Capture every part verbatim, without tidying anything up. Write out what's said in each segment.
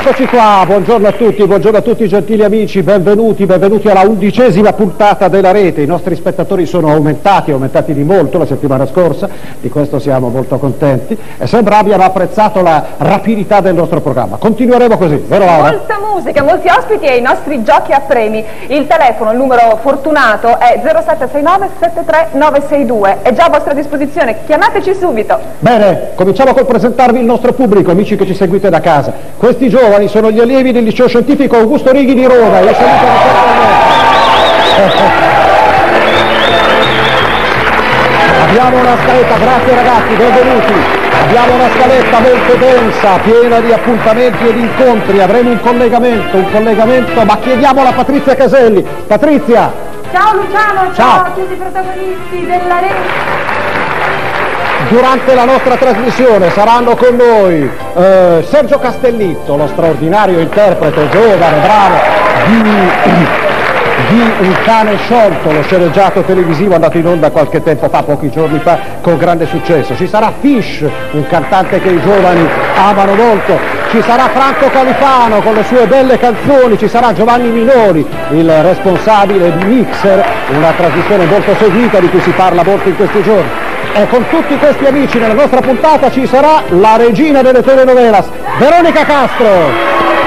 Eccoci qua, buongiorno a tutti, buongiorno a tutti gentili amici, benvenuti, benvenuti alla undicesima puntata della Rete. I nostri spettatori sono aumentati, aumentati di molto la settimana scorsa, di questo siamo molto contenti e sembra abbiano apprezzato la rapidità del nostro programma. Continueremo così, vero Laura? Molta musica, molti ospiti e i nostri giochi a premi. Il telefono, il numero fortunato è zero sette sei nove sette tre nove sei due, è già a vostra disposizione, chiamateci subito. Bene, cominciamo col presentarvi il nostro pubblico, amici che ci seguite da casa. Questi giovani sono gli allievi del liceo scientifico Augusto Righi di Roma. Io saluto Abbiamo una scaletta, grazie ragazzi, benvenuti. Abbiamo una scaletta molto densa, piena di appuntamenti e di incontri. Avremo un collegamento, un collegamento, ma chiediamo a Patrizia Caselli. Patrizia! Ciao Luciano, ciao, ciao a tutti i protagonisti della Rete. Durante la nostra trasmissione saranno con noi eh, Sergio Castellitto, lo straordinario interprete giovane, bravo, di, di Un cane sciolto, lo sceneggiato televisivo andato in onda qualche tempo fa, pochi giorni fa, con grande successo. Ci sarà Fish, un cantante che i giovani amano molto. Ci sarà Franco Califano con le sue belle canzoni, ci sarà Giovanni Minori, il responsabile di Mixer, una trasmissione molto seguita di cui si parla molto in questi giorni. E con tutti questi amici nella nostra puntata ci sarà la regina delle telenovelas, Veronica Castro.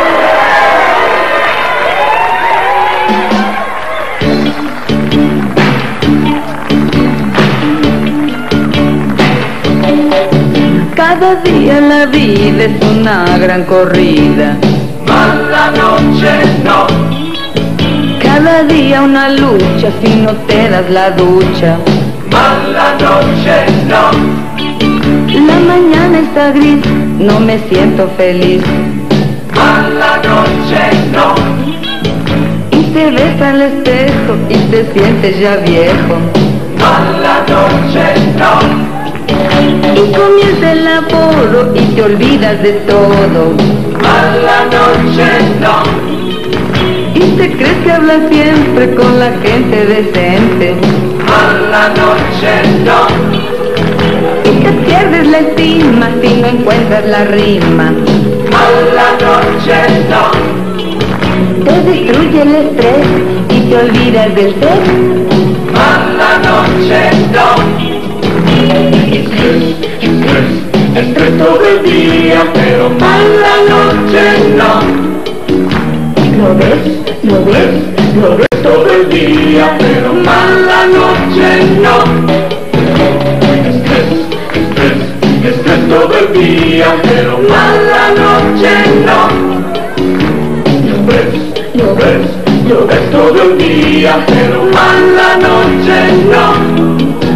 Cada día la vida es una gran corrida, ma la noche no. Cada día una lucha si no te das la ducha, ma la noche no. La mañana está gris, no me siento feliz, ma la noche no. Y te ves al espejo y te sientes ya viejo, ma la noche no. Y comienza el apuro y te olvidas de todo, ma la noche no. Y te crees que hablas siempre con la gente decente, ma la noche no. Y te pierdes la estima si no encuentras la rima, ma la noche no. Te destruye el estrés y te olvidas del ser, ma la noche no. Estrés, estrés, estrés todo el día, pero ma la noche no. Lo ves, lo ves, Lo ves todo el día, pero ma la noche no. Estrés, estrés, estrés todo el día, pero ma la noche no. Lo ves, lo ves, lo ves todo el día, pero ma la noche no.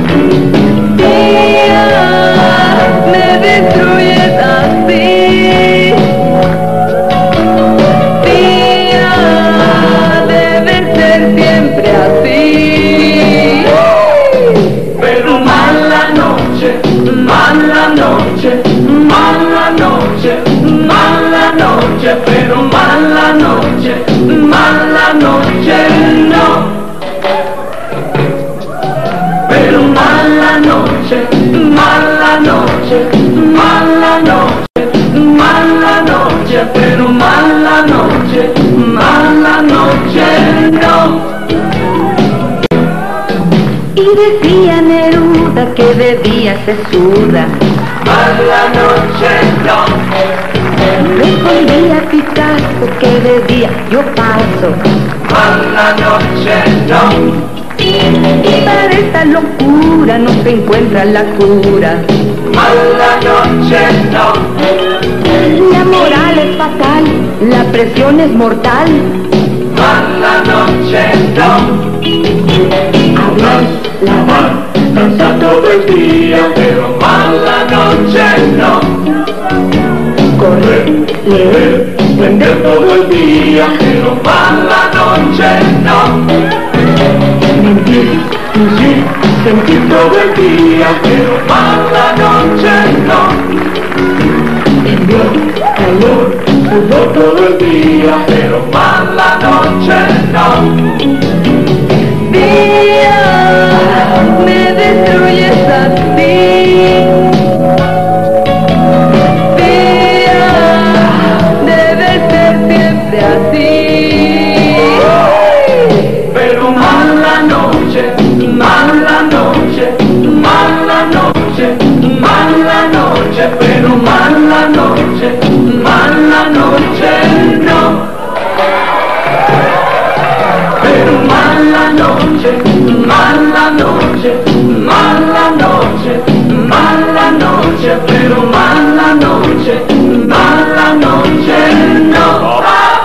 Día, me destruyes así. Día, debe ser siempre así. Pero mala noche, mala noche, mala noche, mala noche, pero mala noche, mala noche no. Pero mala noche, mala noche, mala noche, mala noche, pero mala noche, mala noche no. Y decía Neruda que de día se suda, Mala noche no. respondía Picasso que de día yo paso, Mala noche no. y para esta locura no se encuentra la cura. Mala noche no. La moral es fatal, la presión es mortal. Mala noche no. Hablar, lavar, Pensar todo el día, pero mala noche no. correr, Leer, vender todo el día, pero mala noche no. mentir, Sí, sentir todo el día, pero mala noche no. enviar, Calor, sudor todo el día, pero mala noche no. día, me destruyes así. Día, debe ser así. Pero mala noche, mala noche, mala noche, mala noche, pero mala noche, mala noche no. Pero mala noche, mala noche, mala noche, mala noche, pero mala noche, mala noche no.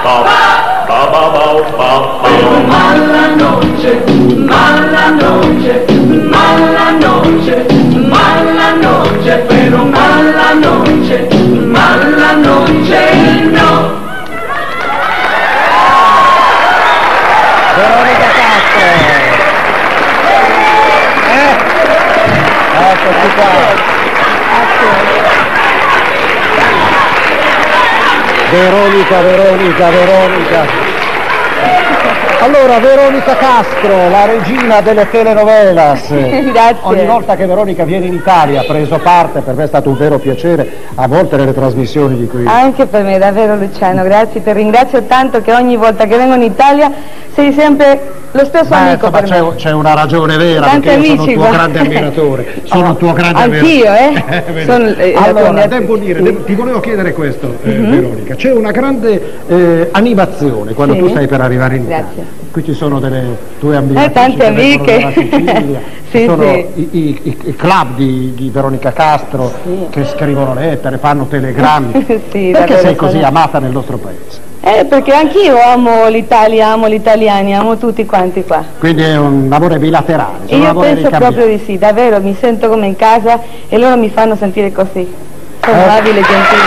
Pero mala noche, mala noche, mala noche, mala noche, pero mala noche, mala noche no. Veronica Castro. Eh? Eccoci qua. Veronica, Veronica, Veronica. Allora, Veronica Castro, la regina delle telenovelas. Grazie. Ogni volta che Veronica viene in Italia ha preso parte, per me è stato un vero piacere, a volte nelle trasmissioni di qui. Anche per me, davvero Luciano, grazie, ti ringrazio tanto che ogni volta che vengo in Italia sei sempre lo stesso Beh, amico insomma, per me. c'è, c'è una ragione vera, Tanti perché io sono amici, un tuo guarda. grande ammiratore. Sono un tuo grande Anch'io, ammiratore. eh? Sono, eh, allora, la devo tua- dire, devo- ti volevo chiedere questo, eh, Mhm. Veronica. C'è una grande eh, animazione quando Sì. tu stai per arrivare in Grazie. Italia. Qui ci sono delle tue ammiratrici Eh, tante che vengono amiche. dalla Sicilia, Sì, ci sono sì. I, i- i- i club di, di Veronica Castro Sì. che scrivono lettere, fanno telegrammi. Sì, Perché davvero, sei così sono- amata nel nostro paese? Eh, perché anch'io amo l'Italia, amo gli italiani, amo tutti quanti qua. Quindi è un amore bilaterale. E un io amore penso ricambiato. proprio di sì, davvero, mi sento come in casa e loro mi fanno sentire così. Sono Eh. amabili e gentili.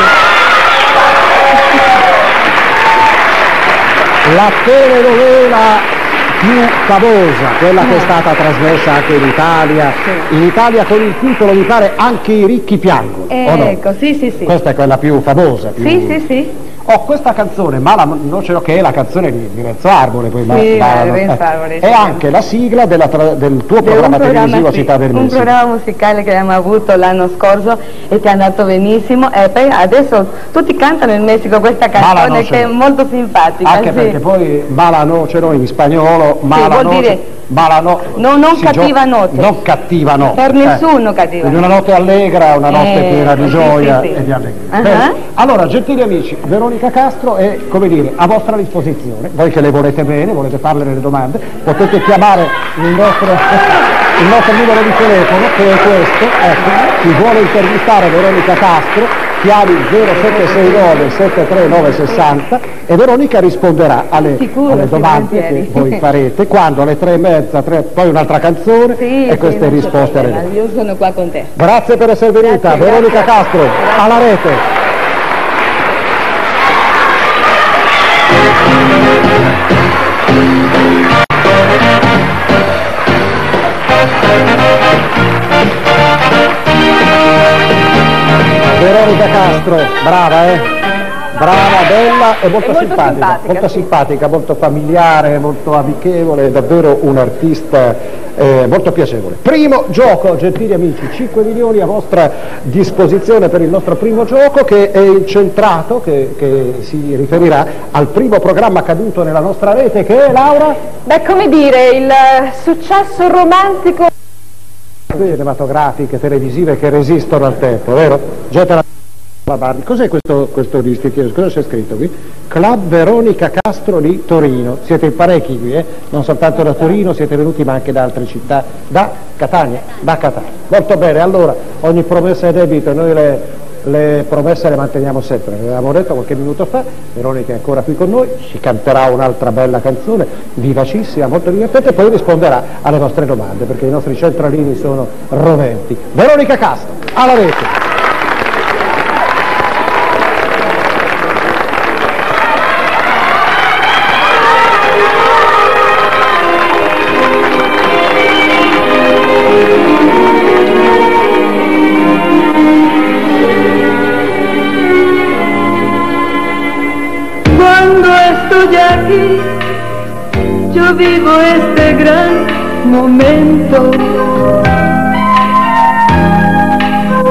La telenovela più famosa, quella che è stata trasmessa anche in Italia, Sì. in Italia con il titolo, mi pare, Anche i ricchi piangono, o no? Ecco, sì, sì, sì. Questa è quella più famosa. Più... Sì, sì, sì. Oh, questa canzone, Mala Noce, che è la canzone di, di Renzo Arbore, poi ma- Sì, ma- Renzo eh, Arbore, è sì. anche la sigla della tra- del tuo Di un programma televisivo programma, sì, Città del un Messico. programma musicale che abbiamo avuto l'anno scorso e che è andato benissimo e poi adesso tutti cantano in Messico questa Mala canzone Noce. che è molto simpatica. Anche sì. perché poi Mala Nocero in spagnolo, Mala vuol Noce, dire- Mala no- No, non si cattiva gio- notte. Non cattiva notte. Per eh. nessuno cattiva Quindi una notte allegra, una notte Eh, piena di sì, gioia sì, sì. e di allegria. Ah. Bene. Allora, gentili amici, Veronica Castro è, come dire, a vostra disposizione. Voi che le volete bene, volete farle delle domande, potete chiamare il nostro, il nostro numero di telefono, che è questo. Ecco, chi vuole intervistare Veronica Castro, chiami zero sette sei nove sette tre nove sei zero e Veronica risponderà alle, Sicuro, alle sì, domande volentieri. che voi farete quando alle tre e mezza, tre, poi un'altra canzone Sì, e sì, queste non c'è risposte alle problema, domande. io sono qua con te. Grazie per essere venuta, Grazie, Veronica grazie. Castro, alla rete. Veronica Castro, brava eh? Brava, bella e molto, E molto simpatica, simpatica, molto sì. simpatica, molto familiare, molto amichevole, davvero un artista eh, molto piacevole. Primo gioco, gentili amici, cinque milioni a vostra disposizione per il nostro primo gioco, che è incentrato, che, che si riferirà al primo programma caduto nella nostra rete, che è, Laura? Beh, come dire, il eh, successo romantico. Cinematografiche, televisive che resistono al tempo, vero? Gente la... Cos'è questo, questo distintivo? Cosa c'è scritto qui? Club Veronica Castro di Torino. Siete in parecchi qui, eh? Non soltanto da Torino, siete venuti ma anche da altre città. Da Catania? Da Catania. Molto bene, allora ogni promessa è debito, noi le, le promesse le manteniamo sempre. Avevamo detto qualche minuto fa, Veronica è ancora qui con noi, ci canterà un'altra bella canzone, vivacissima, molto divertente, e poi risponderà alle vostre domande, perché i nostri centralini sono roventi. Veronica Castro, alla rete. Cuando estoy aquí, yo vivo este gran momento.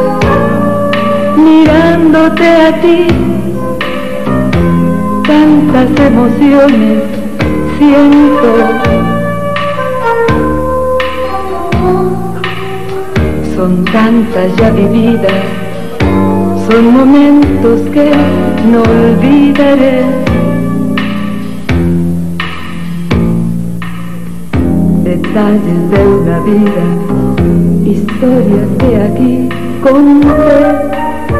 Mirándote a ti, tan tantas emociones siento. Son tantas ya vividas, son momentos que no olvidaré. Detalles de una vida, historias que aquí conté.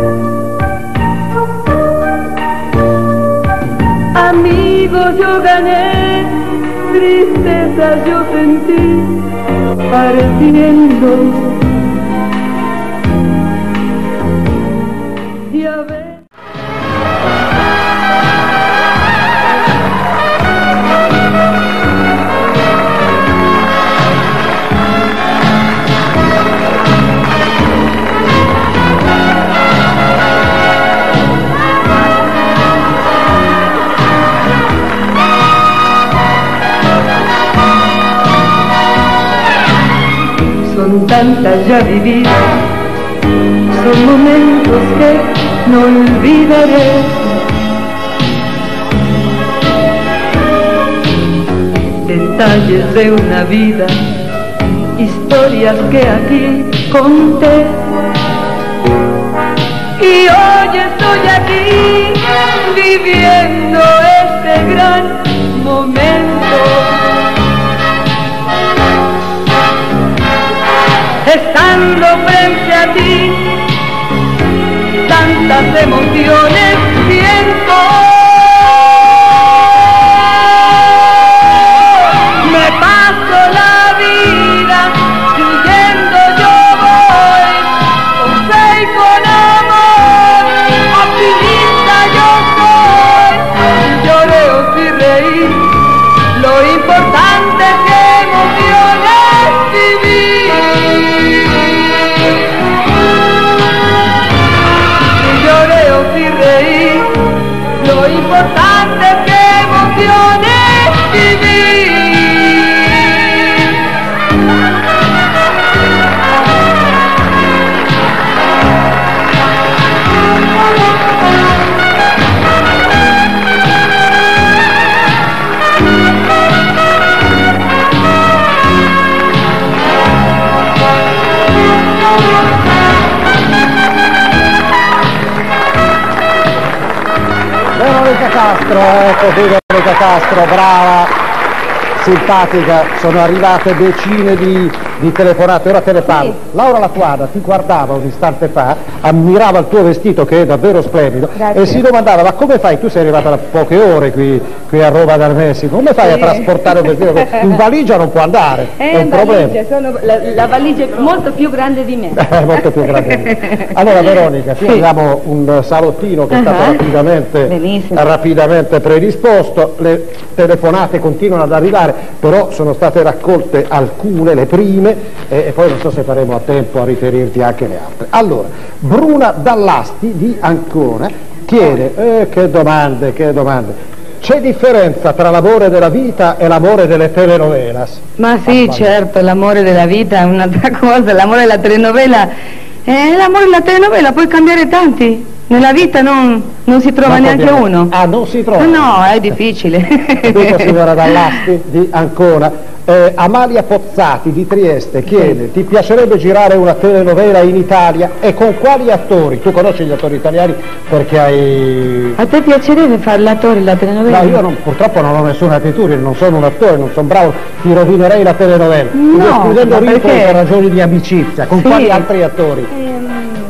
Amigos yo gané, tristezas yo sentí, partiendo. Y a ver... Son tantas ya vividas, son momentos que no olvidaré. Detalles de una vida, historias que aquí conté. Y hoy estoy aquí, viviendo este gran momento. Estando frente a ti, tantas emociones siento. Me paso la vida creyendo yo voy, con fe y con amor, optimista yo soy. Lloré o si reí, lo importante es que emociones viví. Lo importante es que emociones vivir. Veronica Castro, ecco qui Veronica Castro, brava, simpatica, sono arrivate decine di, di telefonate, ora te ne parlo. Sì. Laura Latuada ti guardava un istante fa, ammirava il tuo vestito che è davvero splendido. Grazie. E si domandava, ma come fai, tu sei arrivata da poche ore qui, qui a Roma dal Messico, come fai sì. a trasportare un vestito? In valigia non può andare, è, è un valigia, problema. Sono, la, la valigia è molto più grande di me. molto più grande di me. Allora Veronica, qui sì. abbiamo un salottino che uh-huh. è stato rapidamente, rapidamente predisposto, le telefonate continuano ad arrivare, però sono state raccolte alcune, le prime, e, e poi non so se faremo a tempo a riferirti anche le altre. Allora, Bruna Dallasti di Ancona chiede, eh, che domande, che domande, c'è differenza tra l'amore della vita e l'amore delle telenovelas? Ma sì, ah, certo, l'amore della vita è un'altra cosa, l'amore della telenovela, eh, l'amore della telenovela puoi cambiare tanti. Nella vita non, non si trova neanche uno. Ah, non si trova? No, è difficile. Dico signora Dallasti di Ancona. Eh, Amalia Pozzati di Trieste chiede, sì. ti piacerebbe girare una telenovela in Italia e con quali attori? Tu conosci gli attori italiani perché hai... A te piacerebbe fare l'attore in la telenovela? No, io non, purtroppo non ho nessuna attitudine, non sono un attore, non sono bravo, ti rovinerei la telenovela. No, escludendo Ringo perché? Per ragioni di amicizia, con sì. quali altri attori? Ehm...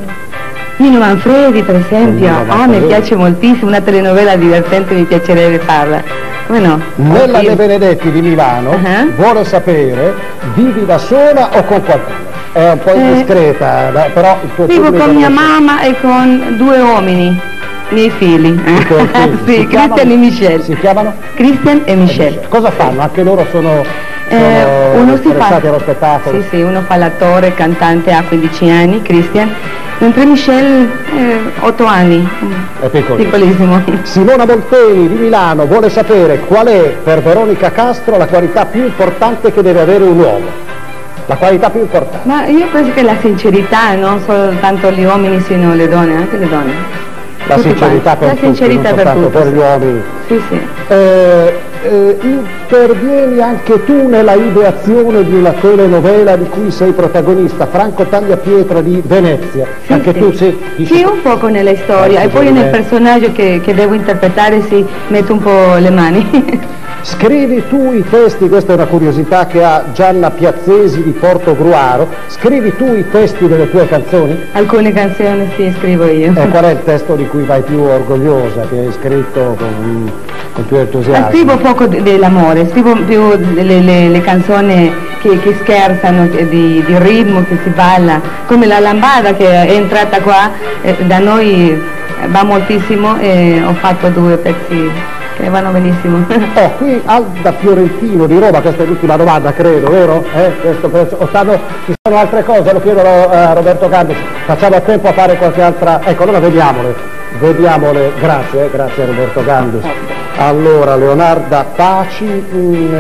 Nino Manfredi per esempio, Nino ah Manfredi. Mi piace moltissimo, una telenovela divertente, mi piacerebbe farla, come no? Nella De Benedetti di Milano uh-huh. vuole sapere, vivi da sola o con qualcuno? È un po' indiscreta, eh, però il tuo vivo con mia mamma e con due uomini, miei figli, sì, Christian e Michelle. Si chiamano? Christian e Michelle. Cosa fanno? Anche loro sono... Eh, uno si fa allo spettacolo. Sì, sì, uno fa l'attore, cantante, ha quindici anni, Christian, mentre Michelle eh, otto anni. È piccolo. Piccolissimo. Simona Molteni di Milano vuole sapere qual è per Veronica Castro la qualità più importante che deve avere un uomo. La qualità più importante. Ma io penso che la sincerità, non soltanto gli uomini, sino le donne, anche le donne. La tutti sincerità quanti. per La tutti, sincerità non per soltanto tutti. per gli uomini. Sì, sì. Eh, eh, intervieni anche tu nella ideazione di una telenovela di cui sei protagonista, Franco Tagliapietra di Venezia. Sì, Anche sì. tu sei... Sì, un poco nella storia Eh, e poi nel sicuramente. personaggio che, che devo interpretare si metto un po' le mani. Scrivi tu i testi, questa è una curiosità che ha Gianna Piazzesi di Portogruaro, scrivi tu i testi delle tue canzoni? Alcune canzoni sì, scrivo io. E qual è il testo di cui vai più orgogliosa, che hai scritto con, con più entusiasmo? Scrivo poco de- dell'amore, scrivo più le, le- le canzoni che, che scherzano, che di, di ritmo, che si balla, come la lambada che è entrata qua, eh, da noi va moltissimo e ho fatto due pezzi che vanno benissimo. Oh, qui Alda Fiorentino di Roma, questa è l'ultima domanda credo, vero? Eh, questo penso- o stanno- ci sono altre cose, lo chiedo a Roberto Candici, facciamo a tempo a fare qualche altra, ecco allora vediamole, vediamole, grazie, eh, grazie a Roberto Candici. Allora, Leonarda Paci, mh,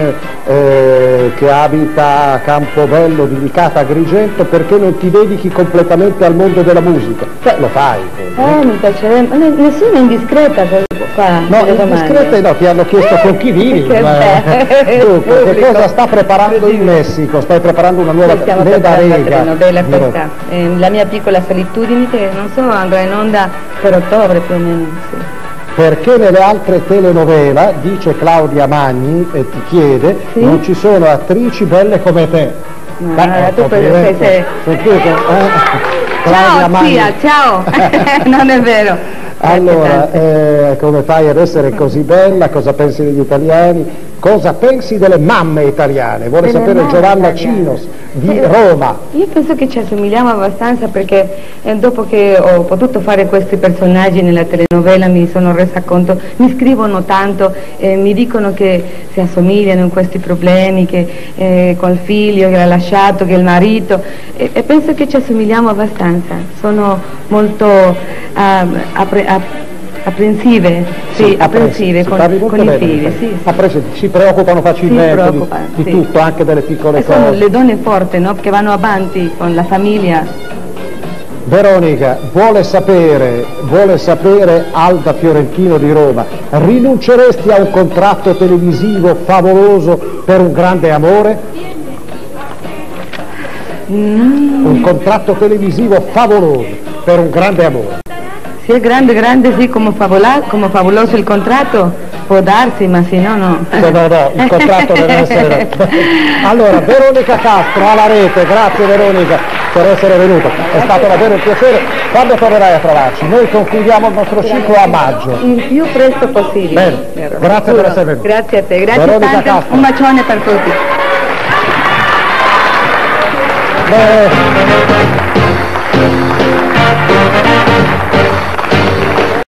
eh, che abita a Campobello di Licata Agrigento, perché non ti dedichi completamente al mondo della musica? Beh, lo fai. Eh, mi piacerebbe, ne- nessuna indiscreta per qua. No, le domande. indiscrete no, ti hanno chiesto con chi vivi. Che ma- bello. Dunque, che Pubblico. cosa sta preparando in Messico? Stai preparando una nuova Sì, stiamo Leda preparando la Rega. telenovela Vero? questa, eh, La mia piccola solitudine, che non so, andrà in onda per ottobre più o meno. Sì. Perché nelle altre telenovela, dice Claudia Magni e ti chiede, Sì? non ci sono attrici belle come te. No, Beh, tu per- complimenti. sei- sei- Sentite, eh? Claudia Ciao Magni. zia, ciao! Non è vero. Allora, Grazie eh, come fai ad essere così bella? Cosa pensi degli italiani? Cosa pensi delle mamme italiane? Vuole Delle sapere mamme Giovanna italiane. Cinos di Eh, Roma. Io penso che ci assomigliamo abbastanza perché eh, dopo che ho potuto fare questi personaggi nella telenovela mi sono resa conto, mi scrivono tanto, eh, mi dicono che si assomigliano in questi problemi, che eh, col figlio che l'ha lasciato, che il marito, e, e penso che ci assomigliamo abbastanza. Sono molto ah, appre- app- apprensive, sì, apprensive si con, parli molto con i bene, figli, mi sì, sì. Apprensive, si preoccupano facilmente di- preoccupano, di, sì. tutto, anche delle piccole E sono cose. le donne forti, no? Che vanno avanti con la famiglia. Veronica vuole sapere, vuole sapere Alda Fiorentino di Roma, rinunceresti a un contratto televisivo favoloso per un grande amore? Mm, Un contratto televisivo favoloso per un grande amore. se è grande, grande, sì, come, favola- come favoloso il contratto, può darsi, ma se no, no. Se no, no, il contratto deve essere... Allora, Veronica Castro alla rete, grazie Veronica per essere venuta, è stato davvero un piacere. Quando tornerai a trovarci? Noi concludiamo il nostro ciclo a maggio. Il più presto possibile. Bene, grazie per essere venuta. Grazie a te, grazie Veronica tanto, Castro. un bacione per tutti. Beh,